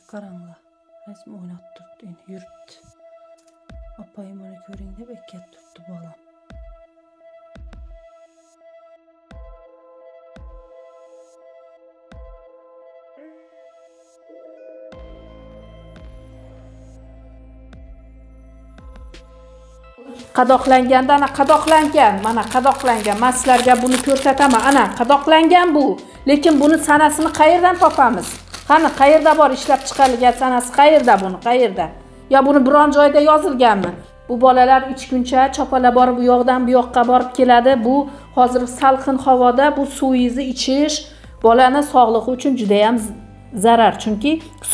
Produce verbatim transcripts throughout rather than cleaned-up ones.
Qaranglar, rasm o'ynab turibdi, endi yuribdi. Opayim mana ko'ring deb ekkab turibdi bolam. Qadoqlanganda ana qadoqlangan, mana qadoqlangan. Men sizlarga buni ko'rsataman. Ana qadoqlangan bu. Lekin buni sanasini qayerdan topamiz? Qani qayerda bor ishlab chiqarilgan sanasi qayerda buni? Qayerda? Ya buni biron joyda yozilganmi? Bu bolalar uch kuncha chopala borib bu yoqdan bu yoqqa borib keladi. Bu hozir salqin havoda bu suvingizni ichish bolani sog'lig'i uchun juda ham zarar. Chunki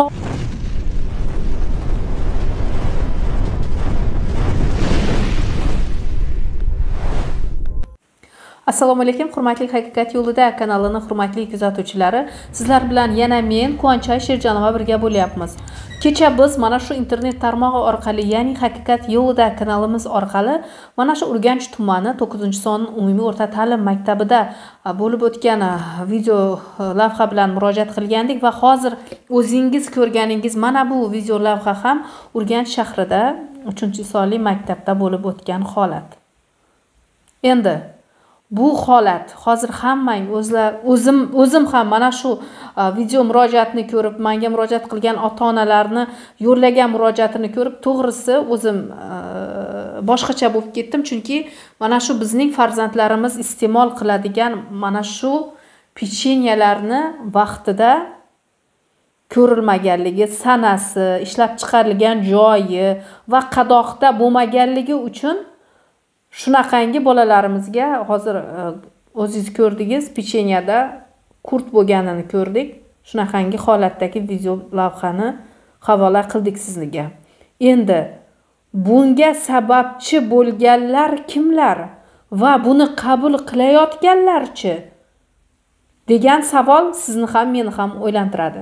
Assalomu alaykum, hurmatli Haqiqat yo'lida kanalining hurmatli kuzatuvchilari. Sizlar bilan yana men Quvonchoy Sherjonova birga bo'lyapmiz. Kecha biz mana shu internet tarmog'i orqali, ya'ni Haqiqat yo'lida kanalimiz orqali mana shu Urganch tumani to'qqizinchi son umumiy o'rta ta'lim maktabida bo'lib o'tgan video lavha bilan murojaat qilgandik va hozir o'zingiz ko'rganingiz mana bu video lavha ham Urganch shahrida uchinchi sonli maktabda bo'lib o'tgan holat. Endi bu holat hozir hammang o'zlar o'zim o'zim ham mana shu video murojaatni ko'rib, menga murojaat qilgan ota-onalarni yo'llagan murojaatini ko'rib, to'g'risi o'zim boshqacha bo'lib ketdim, chunki mana shu bizning farzandlarimiz iste'mol qiladigan mana shu pechenyelarni vaqtida ko'rilmaganligi, sanasi, ishlab chiqarilgan joyi va qadoqda bo'lmaganligi uchun shunaqangi bolalarimizga hozir o'zingiz ko'rdingiz, pechenyada kurt bo'lganini ko'rdik. Shunaqangi holatdagi video lavhani havola qildik sizlarga. Endi bunga sababchi bo'lganlar kimlar va buni qabul qilayotganlarchi degan savol sizni ham meni ham o'ylantiradi.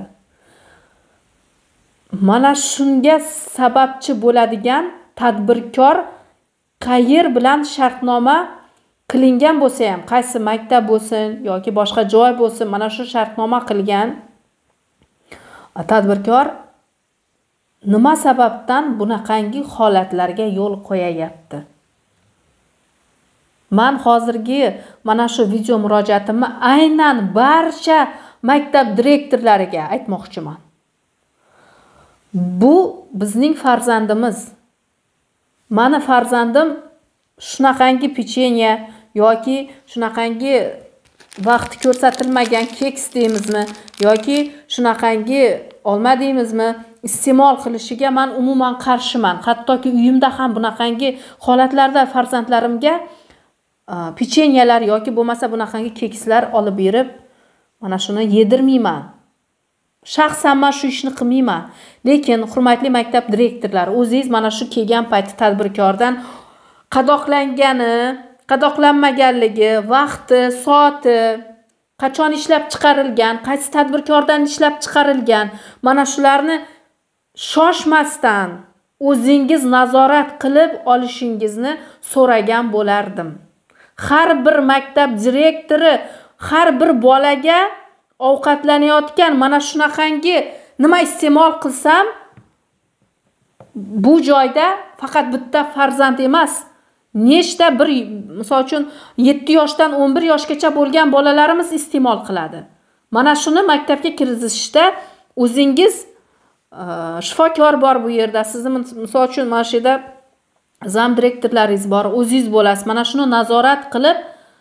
Mana shunga sababchi bo'ladigan tadbirkor qayer bilan shartnoma qilingan bo'lsa ham, qaysi maktab bo'lsin yoki boshqa joy bo'lsin, mana shu shartnoma qilgan tadbirkor nima sababdan bunaqangi holatlarga yo'l qo'yayapti? Men hozirgi mana shu video murojaatimni aynan barcha maktab direktorlariga aytmoqchiman. Bu bizning farzandimiz. Mani farzandim shunaqangi pechenye yoki shunaqangi vaqti ko'rsatilmagan keks deymizmi yoki shunaqangi olma deymizmi iste'mol qilishiga men umuman qarshiman. Hattoki uyimda ham bunaqangi holatlarda farzandlarimga pechenyelar yoki bo'lmasa bunaqangi kekslar olib berib, mana shuni yedirmayman. Shaxsan men shu ishni qilmayman. Lekin hurmatli maktab direktorlari, o'zingiz mana shu kelgan paytda tadbirkordan qadoqlangani, qadoqlanmaganligi, vaqti, soati, qachon ishlab chiqarilgan, qaysi tadbirkordan ishlab chiqarilgan, mana shularni shoshmasdan o'zingiz nazorat qilib olishingizni so'ragan bo'lardim. Har bir maktab direktori har bir bolaga ovqatlanayotgan mana shunaqangi nima iste'mol qilsam bu joyda faqat bitta farzand emas, nechta bir misol uchun yetti yoshdan o'n bir yoshgacha bo'lgan bolalarimiz iste'mol qiladi. Mana shuni maktabga kirgizishda o'zingiz shifokor bor bu yerda, sizni misol uchun mana shu yerda zam direktorlaringiz bor, o'zingiz bo'lasiz. Mana shuni nazorat qilib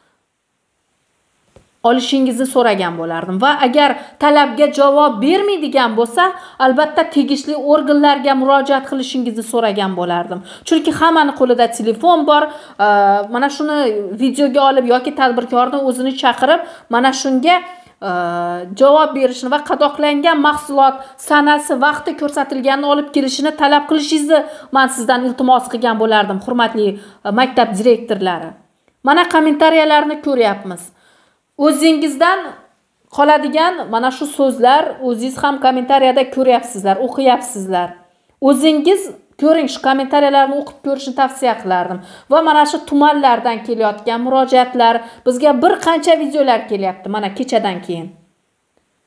olishingizni so'ragan bo'lardim va agar talabga javob bermaydigan bo'lsa, albatta tegishli organlarga murojaat qilishingizni so'ragan bo'lardim. Chunki hammani qo'lida telefon bor, mana shuni videoga olib yoki tadbirkorni o'zini chaqirib, mana shunga javob berishini va qadoqlangan mahsulot sanasi, vaqti ko'rsatilganini olib kelishini talab qilishingizni men sizdan iltimos qilgan bo'lardim, hurmatli maktab direktorlari. Mana kommentariyalarni ko'ryapmiz. O'zingizdan qoladigan mana shu so'zlar o'zingiz ham kommentariyada ko'ryapsizlar, o'qiyapsizlar. O'zingiz ko'ring, shu kommentariyalarni o'qib ko'rishni tavsiya qilardim. Va mana shu tumanlardan kelayotgan murojaatlar, bizga bir qancha videolar kelyapti mana kechadan keyin.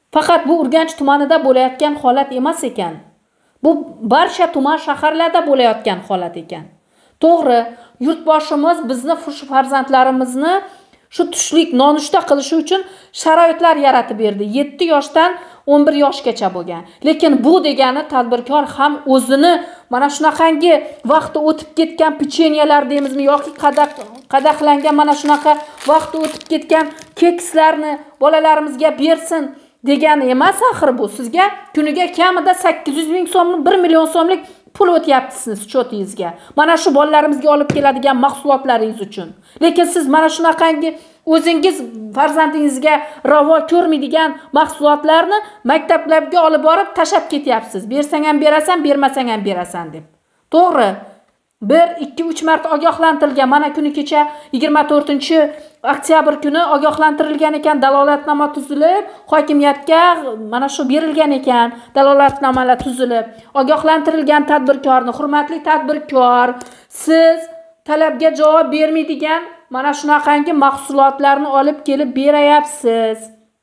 Faqat bu Urganch tumanida bo'layotgan holat emas ekan. Bu barcha tuman shaharlarda bo'layotgan holat ekan. To'g'ri, yurtboshimiz bizni shu farzandlarimizni shu tushlik nonushta qilishi uchun sharoitlar yaratib berdi. yetti yoshdan o'n bir yoshgacha bo'lgan. Lekin bu degani tadbirkor ham o'zini mana shunaqangi vaqti o'tib ketgan pechenyelar deymizmi yoki qadak qadaqlangan mana shunaqa vaqti o'tib ketgan kekslarni bolalarimizga bersin degani emas axir bu. Sizga kuniga kamida sakkiz yuz ming so'mlik, bir million so'mlik pul o'tyapti siz cho'tingizga. Mana shu bolalarimizga olib keladigan mahsulotlaringiz uchun. Lekin siz mana shunaqangi o'zingiz farzandingizga ravo ko'rmaydigan mahsulotlarni maktablarga olib borib tashab ketyapsiz. Bersang ham berasan, bermasang ham berasan deb. To'g'ri. bir, ikki, uch marta ogohlantirilgan. Mana kuni kecha yigirma to'rtinchi oktyabr kuni ogohlantirilgan ekan, dalolatnoma tuzilib, hokimiyatga mana shu berilgan ekan, dalolatnomalar tuzilib, ogohlantirilgan tadbirkorni, hurmatli tadbirkor, siz talabga javob bermaydigan mana shunaqangi mahsulotlarni olib kelib berayapsiz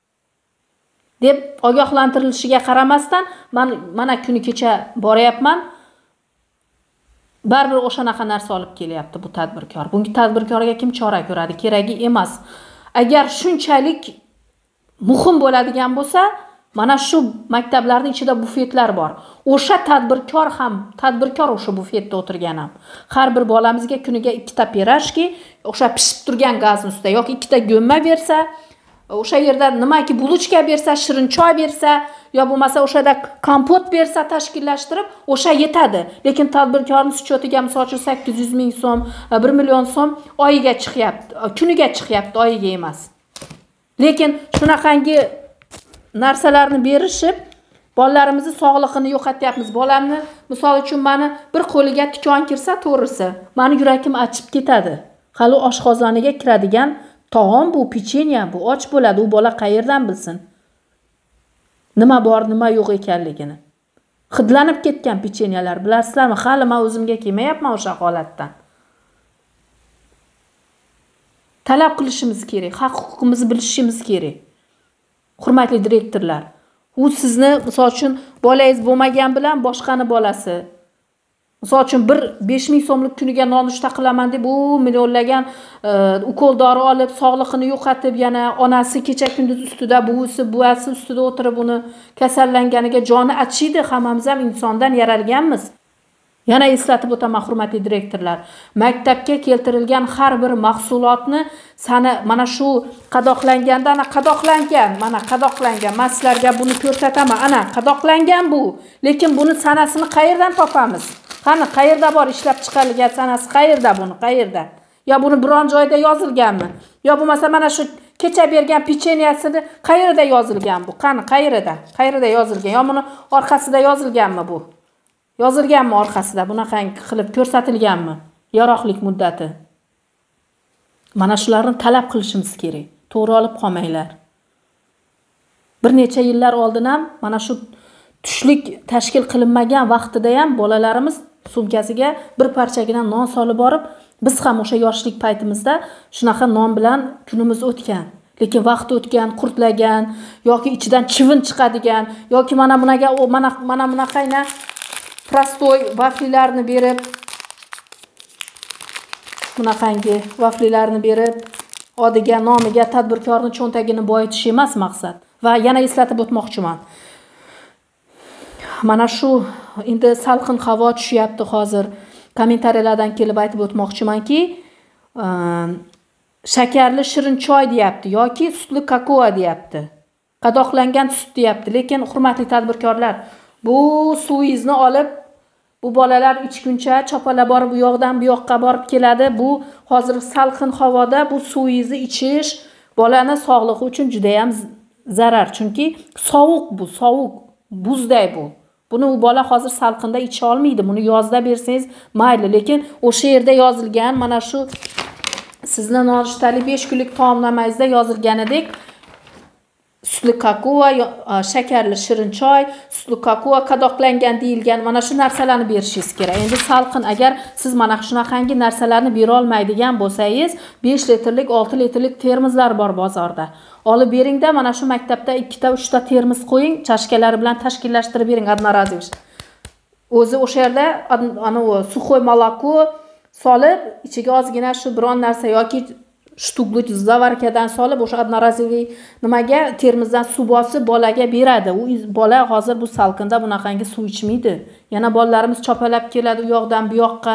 deb ogohlantirilishiga qaramasdan men mana kuni kecha boryapman. Baribir o'shanaqa narsa olib kelyapti bu tadbirkor. Bunga tadbirkorga kim chora ko'radi? Keragi emas. Agar shunchalik muhim bo'ladigan bo'lsa, mana shu maktablarning ichida bufetlar bor. O'sha tadbirkor ham, tadbirkor o'sha bufetda o'tirgan ham. Har bir bolamizga kuniga ikkita pirajki, o'sha pishib turgan gazning ustida yoki ikkita go'mma bersa, o'sha yerda nimaki buluchka bersa, shirin choy bersa, yo bo'lmasa o'shada kompot bersa tashkillashtirib, o'sha yetadi. Lekin tadbirkorning schyotiga misol uchun sakkiz yuz ming so'm, bir million so'm oyiga chiqyapti, kuniga chiqyapti, oyiga emas. Lekin shunaqangi narsalarni berishib, bolalarimizni sog'lig'ini yo'qotyapmiz. Bolamni misol uchun meni bir qo'liga tikon kirsa, to'g'risi, meni yuragim achib ketadi. Hali oshqozoniga kiradigan taom bu, pechenye bu, och bo'ladi. U bola qayerdan bilsin? Nima bor, nima yo'q ekanligini. Hidlanib ketgan pechenyelar, bilasizlarmi? Hali men o'zimga kelmayapman o'sha holatdan. Talab qilishimiz kerak, haq-huquqimizni bilishimiz kerak. Hurmatli direktorlar, u sizni misol uchun bolangiz bo'lmagan bilan boshqani bolasi. Misol uchun bir besh ming so'mlik kuniga nonushta qilaman deb u millionlagan ukol dori olib, sog'lig'ini yo'qotib, yana onasi kecha kunduz ustida, buvisi, buvasi ustida o'tirib uni kasallanganiga joni achiydi. Hammamiz ham insondan yaralganmiz. Yana eslatib o'taman, hurmatli direktorlar, maktabga keltirilgan har bir mahsulotni sana mana shu qadoqlanganda, ana qadoqlangan, mana qadoqlangan, men sizlarga buni ko'rsataman. Ana qadoqlangan bu. Lekin buni sanasini qayerdan topamiz? Qani qayerda bor ishlab chiqarilgan sanasi? Qayerda buni? Qayerda? Yo buni biron joyda yozilganmi? Yo bo'lmasa mana shu kecha bergan pechenyasini qayerda yozilgan bu? Qani qayerda? Qayerda yozilgan? Yo buni orqasida yozilganmi bu? Yozilganmi orqasida? Bunaqa qilib ko'rsatilganmi? Yaroqlik muddati. Mana shularni talab qilishimiz kerak. To'g'ri olib qolmanglar. Bir necha yillar oldin ham mana shu tushlik tashkil qilinmagan vaqtida ham bolalarimiz sumkasiga bir parchagina non solib borib, biz ham o'sha yoshlik paytimizda shunaqa non bilan kunimiz o'tgan. Lekin vaqt o'tgan, qurtlagan yoki ichidan chivin chiqadigan yoki mana bunaga mana mana bunaqayna prostoy vaflilarni berib, bunaqangi vaflilarni berib, odiga, nomiga tadbirkorning cho'ntagini boyitish emas maqsad. Va yana eslatib o'tmoqchiman. Mana shu endi salqin havo tushyapti hozir. Kommentariyalardan kelib aytib o'tmoqchimanki, shakarli shirin choy deyapti yoki sutli kakao deyapti. Qadoqlangan sut deyapti. Lekin hurmatli tadbirkorlar, bu suvingizni olib bu bolalar ichguncha chopalab borib bu yoqdan bu yoqqa borib keladi. Bu hozir salqin havoda bu suvingizni ichish bolani sog'lig'i uchun juda ham zarar. Chunki sovuq bu, sovuq, buzday bu. Buni u bola hozir salqinda icha olmaydi. Buni yozda bersangiz mayli, lekin o'sha yerda yozilgan mana shu sizni nonushtali besh kunlik taomnomangizda yozilganidek sutli kakao, shakarli shirin choy, sutli kakao, qadoqlangan deyilgan mana shu narsalarni berishingiz kerak. Endi salqin agar siz mana shunaqangi narsalarni bera olmaydigan bo'lsangiz, besh litrlik, olti litrlik termoslar bor bozorda. Olib beringda, mana shu maktabda ikkita, uchta termos qo'ying, chashkalari bilan tashkillashtirib bering одноразовый. O'zi o'sha yerda ana u suxoy moloko solib, ichiga ozgina shu biron narsa yoki shtugluk zavarkadan solib o'sha одноразовый nimaga termosdan suv bosib bolaga beradi. U bola hozir bu salqinda bunaqangi suv ichmaydi. Yana bolalarimiz chopalab keladi u yoqdan bu yoqqa.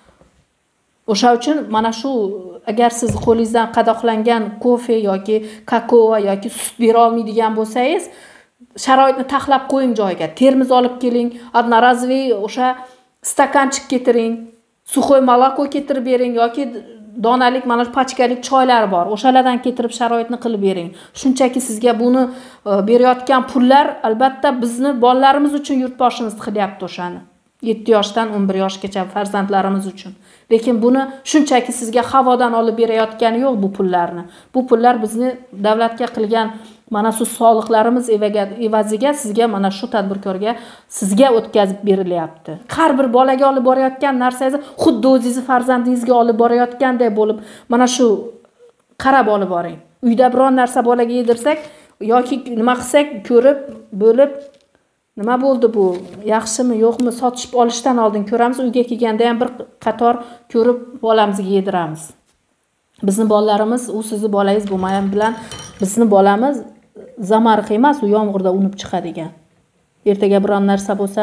O'sha uchun mana shu agar siz qo'lingizdan qadoqlangan kofe yoki kakao yoki sut bera olmaydigan bo'lsangiz, sharoitni taxlab qo'ying joyiga. Termos olib keling, одноразовый o'sha stakanchik keltiring, suxoy moloko keltirib bering yoki donalik mana shu pachkalik choylar bor. O'shalardan keltirib sharoitni qilib bering. Shunchaki sizga buni berayotgan pullar albatta bizni bolalarimiz uchun yurtboshimiz qilyapti o'shani. yetti yoshdan o'n bir yoshgacha farzandlarimiz uchun. Lekin buni shunchaki sizga havodan olib berayotgani yo'q bu pullarni. Bu pullar bizni davlatga qilgan mana shu soliqlarimiz evaziga sizga mana shu tadbirkorga sizga o'tkazib berilyapti. Har bir bolaga olib borayotgan narsangizni xuddi o'zingiz farzandingizga olib borayotgandek bo'lib mana shu qarab olib boring. Uyda biron narsa bolaga yedirsak yoki nima qilsak ko'rib, bo'lib nima bo'ldi bu? Yaxshimi, yo'qmi sotishib olishdan oldin ko'ramiz. Uyga kelganda ham bir qator ko'rib bolamizga yediramiz. Bizni bolalarimiz, u sizni bolangiz bo'lmagan bilan bizni bolamiz zamariq emas, u yomg'irda unib chiqadigan. Ertaga biron narsa bo'lsa,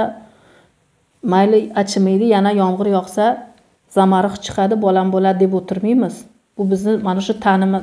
mayli achimaydi, yana yomg'ir yog'sa zamariq chiqadi, bolam bo'ladi deb o'tirmaymiz. Bu bizni mana shu tanimi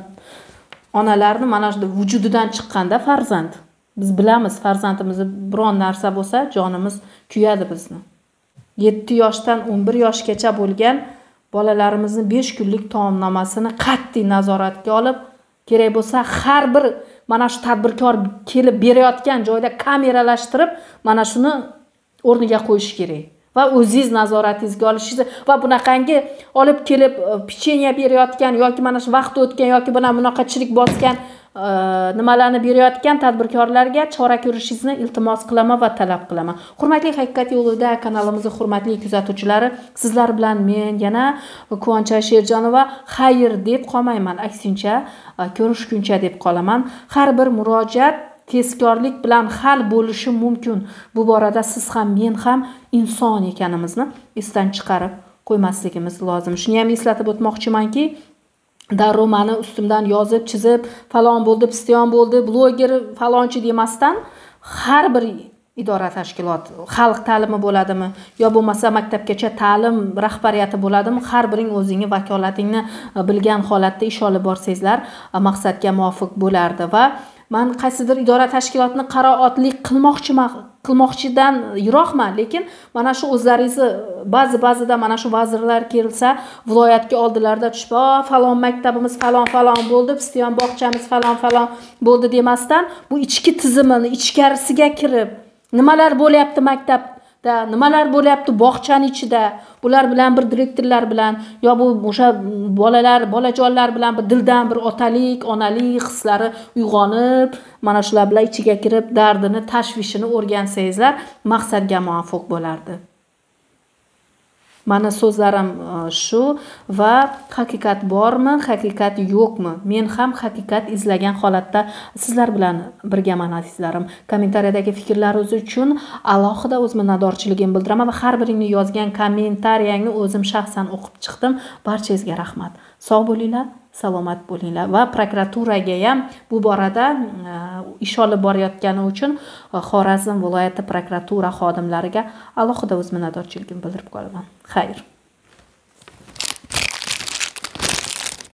onalarni mana shu vujudidan chiqqanda farzand. Biz bilamiz, farzandimizni biron narsa bo'lsa, jonimiz kuyadi bizni. yetti yoshdan o'n bir yoshgacha bo'lgan bolalarimizni besh kunlik taomnomasini qat'iy nazoratga olib, kerak bo'lsa har bir mana shu tadbirkor kelib berayotgan joyda kameralashtirib, mana shuni o'rniga qo'yish kerak. Va o'zingiz nazoratingizga olishingiz va bunaqangi olib kelib pechenya berayotgan yoki mana shu vaqt o'tgan yoki buna bunaqa chirik bosgan nimalarni berayotgan tadbirkorlarga chora ko'rishingizni iltimos qilaman va talab qilaman. Hurmatli Haqiqat yo'lida kanalimizning hurmatli kuzatuvchilari, sizlar bilan men yana Quvoncha Sherjonova xayr deb qolmayman, aksincha ko'rishguncha deb qolaman. Har bir murojaat tezkorlik bilan hal bo'lishi mumkin. Bu borada siz ham men ham inson ekanimizni esdan chiqarib qo'ymasligimiz lozim. Shuni ham eslatib o'tmoqchimanki, darrov meni ustimdan yozib, chizib, falon bo'ldi, piston bo'ldi, bloger falonchi demasdan har bir idora tashkilot, xalq ta'limi bo'ladimi, yo bo'lmasa maktabgacha ta'lim rahbariyati bo'ladimi, har biring o'zingni vakolatingni bilgan holatda ish olib borsangizlar, maqsadga muvofiq bo'lardi va men qaysidir idora tashkilotni qaroatlik qilmoqchiman, qilmoqchidan yiroqman, lekin mana shu o'zlaringizni ba'zi-ba'zida mana shu vazirlar kelsa, viloyatga oldilarda tushib, falon maktabimiz falon falon bo'ldi, piston bog'chamiz falon falon bo'ldi demasdan, bu ichki tizimini ichkarisiga kirib, nimalar bo'lyapti maktabda, nimalar bo'lyapti bog'chani ichida, bular bilan bir direktorlar bilan yo bu o'sha bolalar, bolajonlar bilan bir dildan bir otalik, onalik hislari uyg'onib, mana shular bilan ichiga kirib, dardini, tashvishini o'rgansangizlar, maqsadga muvofiq bo'lardi. Mana so'zlarim shu va haqiqat bormi, haqiqat yo'qmi? Men ham haqiqat izlagan holatda sizlar bilan birgaman azizlarim. Kommentariyadagi fikrlaringiz uchun alohida o'z minnatdorchiligimni bildiraman va har biringni yozgan kommentariyangni o'zim shaxsan o'qib chiqdim. Barchangizga rahmat. Sog' bo'linglar, salomat bo'linglar va prokuraturaga ham bu borada ish olib borayotgani uchun Xorazm viloyati prokuratura xodimlariga alohida o'z minnatdorchiligimni bildirib qolaman. Xayr.